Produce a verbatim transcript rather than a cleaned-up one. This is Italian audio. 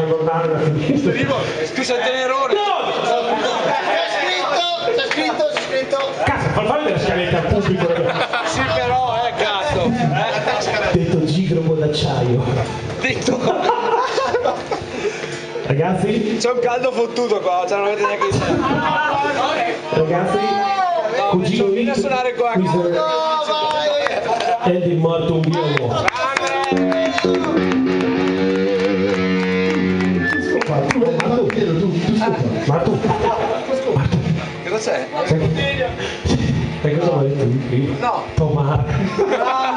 guardare la sinistra. Tu sei tenerone. No! C'è scritto, c'è scritto, c'è scritto. Cazzo, fa fare delle scalette al pubblico. Sì però, eh cazzo. Detto gigrobo d'acciaio. Detto. Ragazzi, C'è un caldo fottuto qua, cioè non avete neanche idea. ragazzi, cugino Vieni a suonare qua. mister No, vai. Eddie morto un biomo. Martu, Martu, Martu, Martu, Cosa c'è? sai sai cosa ho detto di prima? No. Tomar.